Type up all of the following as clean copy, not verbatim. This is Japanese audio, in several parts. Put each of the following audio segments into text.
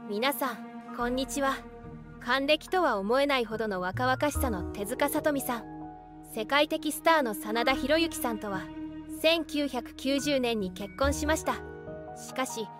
皆さんこんにちは。還暦とは思えないほどの若々しさの手塚さとみさん、世界的スターの真田広之さんとは1990年に結婚しました。しかし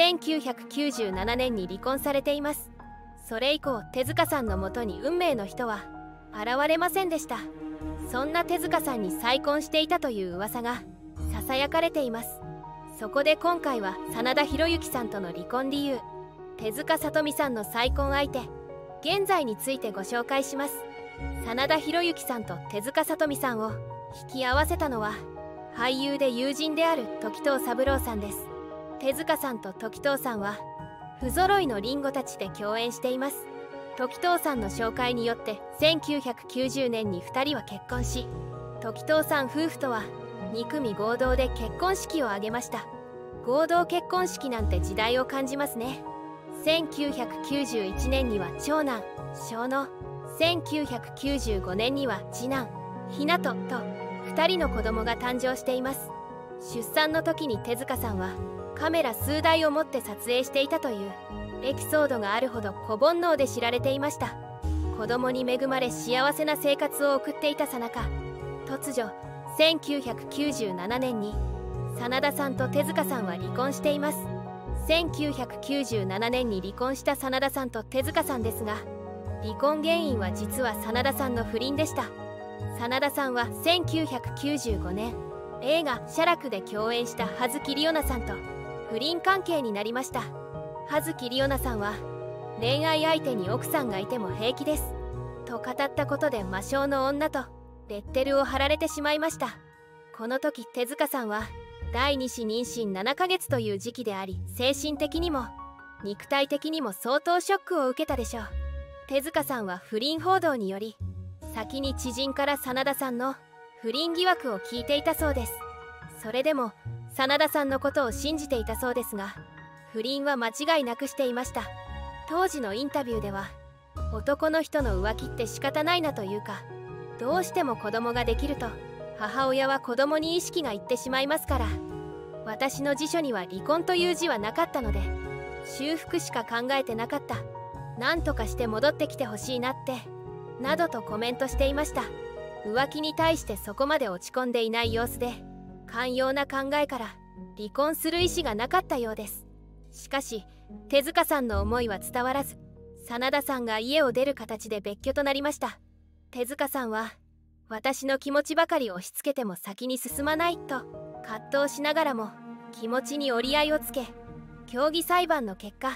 1997年に離婚されています。それ以降手塚さんのもとに運命の人は現れませんでした。そんな手塚さんに再婚していたという噂がささやかれています。そこで今回は真田広之さんとの離婚理由、手塚さとみさんの再婚相手、現在についてご紹介します。真田広之さんと手塚さとみさんを引き合わせたのは俳優で友人である時藤三郎さんです。手塚さんと時藤さんは不揃いのリンゴたちで共演しています。時藤さんの紹介によって1990年に2人は結婚し、時藤さん夫婦とは2組合同で結婚式を挙げました。合同結婚式なんて時代を感じますね。1991年には長男小野、1995年には次男ひなとと2人の子供が誕生しています。出産の時に手塚さんはカメラ数台を持って撮影していたというエピソードがあるほど子煩悩で知られていました。子供に恵まれ幸せな生活を送っていたさなか、突如1997年に真田さんと手塚さんは離婚しています。1997年に離婚した真田さんと手塚さんですが、離婚原因は実は真田さんの不倫でした。真田さんは1995年映画「写楽」で共演した葉月里央奈さんと不倫関係になりました。葉月里央奈さんは恋愛相手に奥さんがいても平気ですと語ったことで魔性の女とレッテルを貼られてしまいました。この時手塚さんは第2子妊娠7ヶ月という時期であり、精神的にも肉体的にも相当ショックを受けたでしょう。手塚さんは不倫報道により先に知人から真田さんの不倫疑惑を聞いていたそうです。それでも真田さんのことを信じていたそうですが、不倫は間違いなくしていました。当時のインタビューでは、男の人の浮気って仕方ないなというか、どうしても子供ができると母親は子供に意識がいってしまいますから、私の辞書には離婚という字はなかったので修復しか考えてなかった、なんとかして戻ってきてほしいなってなどとコメントしていました。浮気に対してそこまで落ち込んでいない様子で、寛容な考えから離婚する意思がなかったようです。しかし手塚さんの思いは伝わらず、真田さんが家を出る形で別居となりました。手塚さんは私の気持ちばかり押し付けても先に進まないと葛藤しながらも気持ちに折り合いをつけ、協議裁判の結果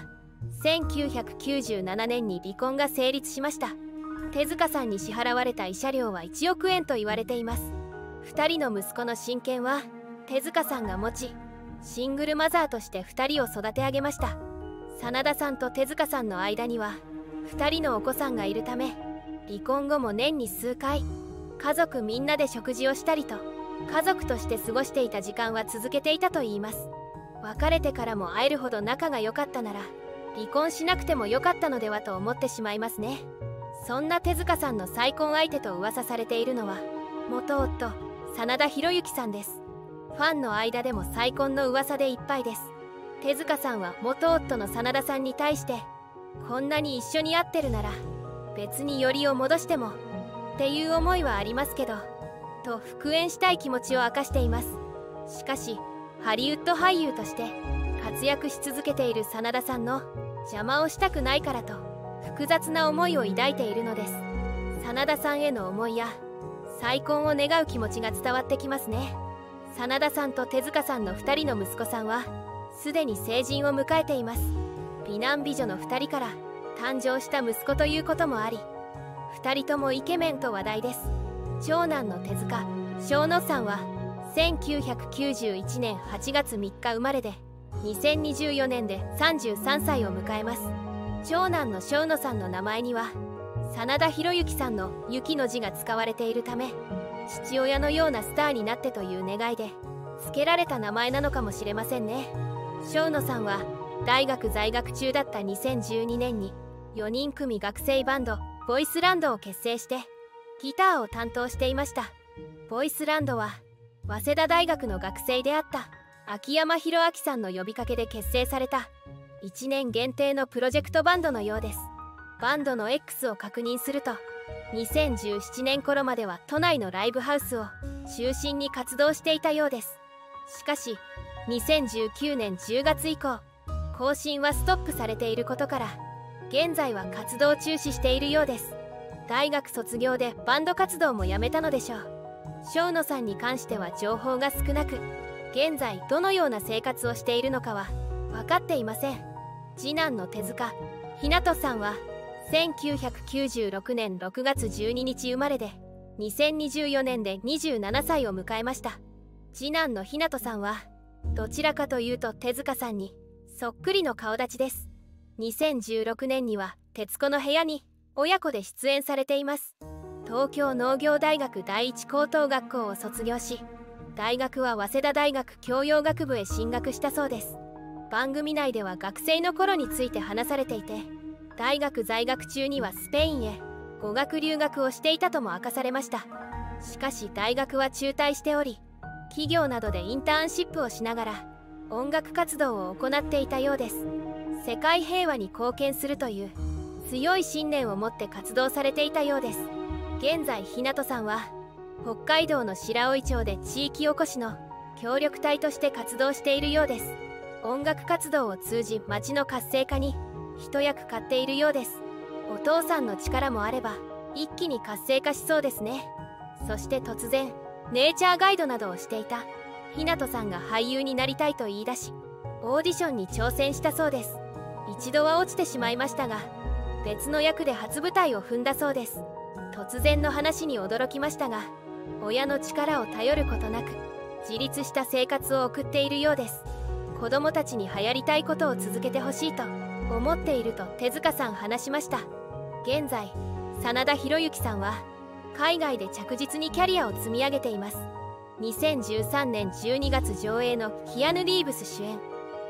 1997年に離婚が成立しました。手塚さんに支払われた慰謝料は1億円と言われています。2人の息子の親権は手塚さんが持ち、シングルマザーとして2人を育て上げました。真田さんと手塚さんの間には2人のお子さんがいるため、離婚後も年に数回家族みんなで食事をしたりと家族として過ごしていた時間は続けていたといいます。別れてからも会えるほど仲が良かったなら離婚しなくても良かったのではと思ってしまいますね。そんな手塚さんの再婚相手と噂されているのは元夫真田広之さんです。ファンの間でも再婚の噂でいっぱいです。手塚さんは元夫の真田さんに対して、こんなに一緒に会ってるなら別によりを戻してもっていう思いはありますけどと復縁したい気持ちを明かしています。しかしハリウッド俳優として活躍し続けている真田さんの邪魔をしたくないからと複雑な思いを抱いているのです。真田さんへの思いや再婚を願う気持ちが伝わってきますね。真田さんと手塚さんの2人の息子さんはすでに成人を迎えています。美男美女の2人から誕生した息子ということもあり、2人ともイケメンと話題です。長男の手塚小野さんは1991年8月3日生まれで、2024年で33歳を迎えます。長男の小野さんの名前には真田広之さんの「雪」の字が使われているため、父親のようなスターになってという願いで付けられた名前なのかもしれませんね。小野さんは大学在学中だった2012年に4人組学生バンドボイスランドを結成してギターを担当していました。ボイスランドは早稲田大学の学生であった秋山博明さんの呼びかけで結成された 1年限定のプロジェクトバンドのようです。バンドの X を確認すると、2017年頃までは都内のライブハウスを中心に活動していたようです。しかし2019年10月以降、更新はストップされていることから、現在は活動中止しているようです。大学卒業でバンド活動もやめたのでしょう。生野さんに関しては情報が少なく、現在どのような生活をしているのかは分かっていません。次男の手塚ひなとさんは1996年6月12日生まれで、2024年で27歳を迎えました。次男のひなとさんはどちらかというと手塚さんにそっくりの顔立ちです。2016年には「徹子の部屋」に親子で出演されています。東京農業大学第一高等学校を卒業し、大学は早稲田大学教養学部へ進学したそうです。番組内では学生の頃について話されていて、大学在学中にはスペインへ語学留学をしていたとも明かされました。しかし大学は中退しており、企業などでインターンシップをしながら音楽活動を行っていたようです。世界平和に貢献するという強い信念を持って活動されていたようです。現在ひなとさんは北海道の白老町で地域おこしの協力隊として活動しているようです。音楽活動を通じ町の活性化に一役買っているようです。お父さんの力もあれば一気に活性化しそうですね。そして突然ネイチャーガイドなどをしていたひなとさんが俳優になりたいと言い出し、オーディションに挑戦したそうです。一度は落ちてしまいましたが、別の役で初舞台を踏んだそうです。突然の話に驚きましたが、親の力を頼ることなく自立した生活を送っているようです。子供たちに流行りたいことを続けてほしいと思っていると手塚さん話しました。現在真田広之さんは海外で着実にキャリアを積み上げています。2013年12月上映のキアヌ・リーブス主演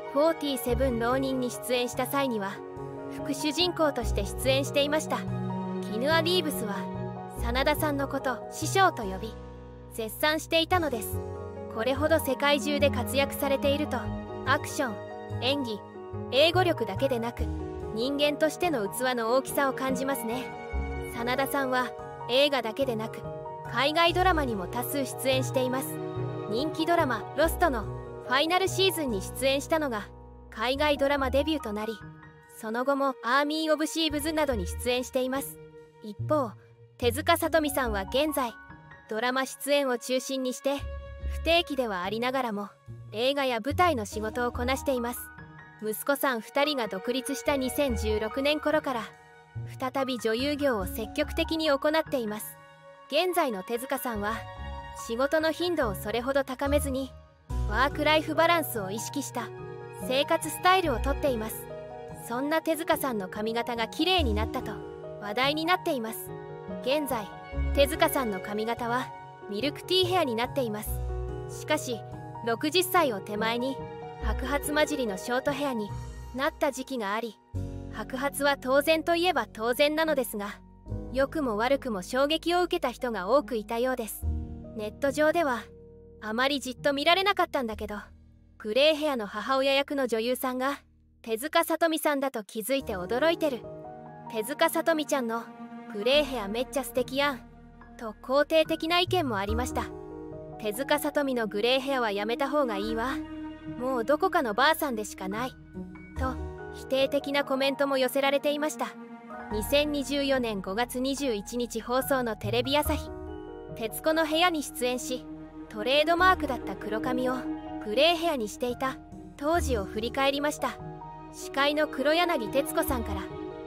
47浪人に出演した際には副主人公として出演していました。キヌア・リーブスは真田さんのこと師匠と呼び絶賛していたのです。これほど世界中で活躍されていると、アクション、演技、英語力だけでなく人間としての器の大きさを感じますね。真田さんは映画だけでなく海外ドラマにも多数出演しています。人気ドラマ「ロスト」のファイナルシーズンに出演したのが海外ドラマデビューとなり、その後も「アーミー・オブ・シーブズ」などに出演しています。一方、手塚さとみさんは現在ドラマ出演を中心にして不定期ではありながらも映画や舞台の仕事をこなしています。息子さん2人が独立した2016年頃から再び女優業を積極的に行っています。現在の手塚さんは仕事の頻度をそれほど高めずにワークライフバランスを意識した生活スタイルをとっています。そんな手塚さんの髪型が綺麗になったと話題になっています。現在手塚さんの髪型はミルクティーヘアになっています。しかし60歳を手前に白髪混じりのショートヘアになった時期があり、白髪は当然といえば当然なのですが、良くも悪くも衝撃を受けた人が多くいたようです。ネット上ではあまりじっと見られなかったんだけど、グレーヘアの母親役の女優さんが手塚さとみさんだと気づいて驚いてる。手塚さとみちゃんのグレーヘアめっちゃ素敵やんと肯定的な意見もありました。手塚さとみのグレーヘアはやめた方がいいわ、もうどこかのばあさんでしかないと否定的なコメントも寄せられていました。2024年5月21日放送のテレビ朝日「徹子の部屋」に出演し、トレードマークだった黒髪をグレーヘアにしていた当時を振り返りました。司会の黒柳徹子さんから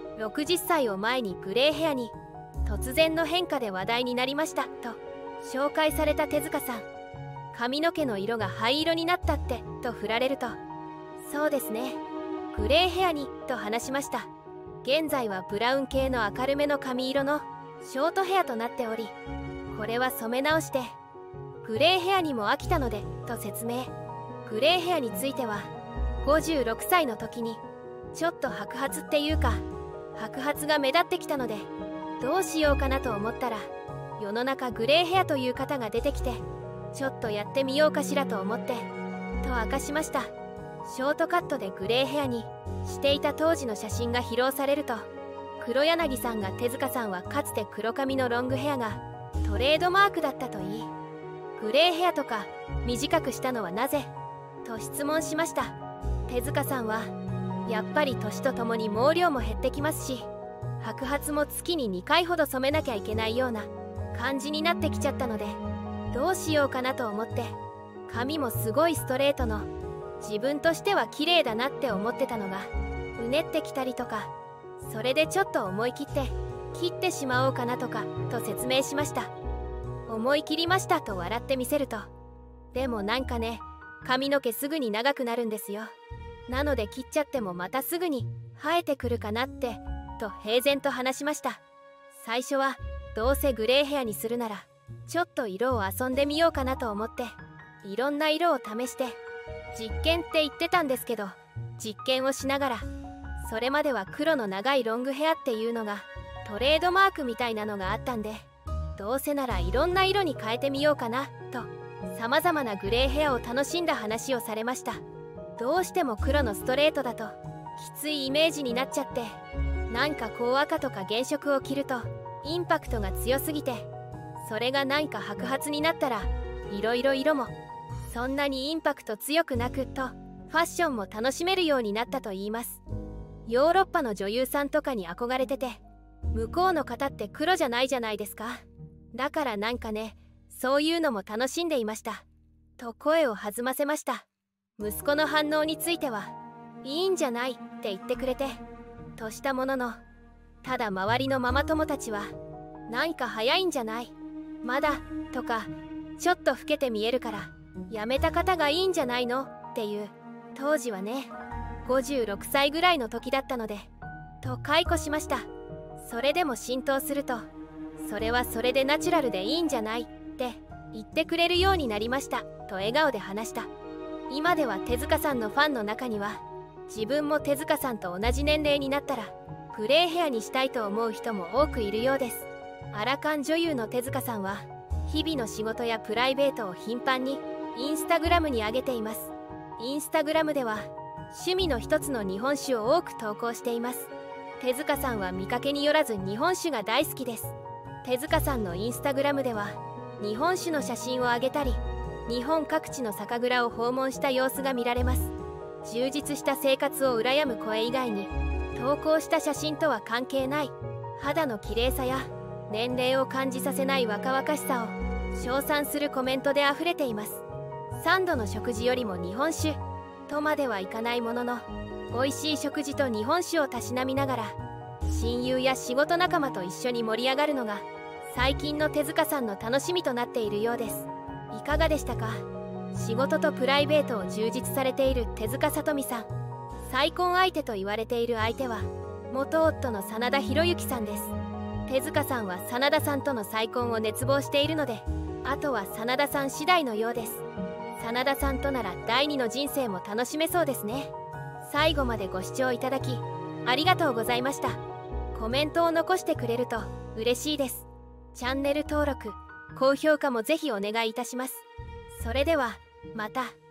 60歳を前にグレーヘアに突然の変化で話題になりましたと紹介された手塚さん、髪の毛の色が灰色になったってと振られると、そうですね、グレーヘアにと話しました。現在はブラウン系の明るめの髪色のショートヘアとなっており、これは染め直してグレーヘアにも飽きたのでと説明。グレーヘアについては56歳の時にちょっと白髪っていうか白髪が目立ってきたのでどうしようかなと思ったら、世の中グレーヘアという方が出てきてちょっとやってみようかしらと思ってと明かしました。 ショートカットでグレーヘアにしていた当時の写真が披露されると、黒柳さんが手塚さんはかつて黒髪のロングヘアがトレードマークだったと言い、グレーヘアとか短くしたのはなぜと質問しました。手塚さんはやっぱり年とともに毛量も減ってきますし、白髪も月に2回ほど染めなきゃいけないような感じになってきちゃったので、どうしようかなと思って、髪もすごいストレートの自分としては綺麗だなって思ってたのがうねってきたりとか、それでちょっと思い切って切ってしまおうかなとかと説明しました。思い切りましたと笑ってみせると、でもなんかね、髪の毛すぐに長くなるんですよ。なので切っちゃってもまたすぐに生えてくるかなってと平然と話しました。最初はどうせグレーヘアにするならちょっと色を遊んでみようかなと思って、いろんな色を試して実験って言ってたんですけど、実験をしながら、それまでは黒の長いロングヘアっていうのがトレードマークみたいなのがあったんで、どうせならいろんな色に変えてみようかなと、さまざまなグレーヘアを楽しんだ話をされました。どうしても黒のストレートだときついイメージになっちゃって、なんかこう赤とか原色を着るとインパクトが強すぎて、それがなんか白髪になったらいろいろ色もそんなにインパクト強くなくと、ファッションも楽しめるようになったと言います。ヨーロッパの女優さんとかに憧れてて、向こうの方って黒じゃないじゃないですか。だからなんかね、そういうのも楽しんでいましたと声を弾ませました。息子の反応については、いいんじゃないって言ってくれてとしたものの、ただ周りのママ友たちは、なんか早いんじゃない、まだとか、ちょっと老けて見えるからやめた方がいいんじゃないのっていう、当時はね56歳ぐらいの時だったのでと解雇しました。それでも浸透すると、それはそれでナチュラルでいいんじゃないって言ってくれるようになりましたと笑顔で話した。今では手塚さんのファンの中には、自分も手塚さんと同じ年齢になったらグレーヘアにしたいと思う人も多くいるようです。アラカン女優の手塚さんは日々の仕事やプライベートを頻繁にインスタグラムに上げています。インスタグラムでは趣味の一つの日本酒を多く投稿しています。手塚さんは見かけによらず日本酒が大好きです。手塚さんのインスタグラムでは日本酒の写真を上げたり、日本各地の酒蔵を訪問した様子が見られます。充実した生活を羨む声以外に、投稿した写真とは関係ない肌の綺麗さや年齢を感じさせない若々しさを称賛するコメントであふれています。3度の食事よりも日本酒とまではいかないものの、美味しい食事と日本酒をたしなみながら親友や仕事仲間と一緒に盛り上がるのが最近の手塚さんの楽しみとなっているようです。いかがでしたか？仕事とプライベートを充実されている手塚さとみさん。再婚相手と言われている相手は元夫の真田広之さんです。手塚さんは真田さんとの再婚を熱望しているので、あとは真田さん次第のようです。真田さんとなら第二の人生も楽しめそうですね。最後までご視聴いただきありがとうございました。コメントを残してくれると嬉しいです。チャンネル登録、高評価もぜひお願いいたします。それではまた。